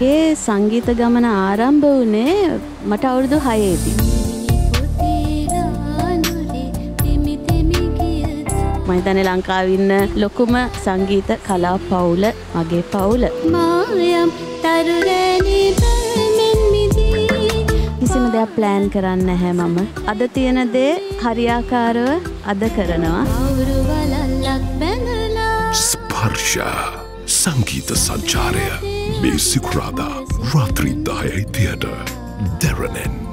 මගේ සංගීත ගමන ආරම්භ වුණේ මට අවුරුදු 6ේදී. මම හිතන්නේ ලංකාවේ ඉන්න ලොකුම සංගීත කලා පවුල මගේ පවුල. කිසිම දෙයක් ප්ලෑන් කරන්නේ නැහැ මම. අද තියෙන දේ හරියාකාරව අද කරනවා. ස්පර්ශ සංගීත සංචාරය මේ සිකුරාදා රාත්‍රී 10:30 Darren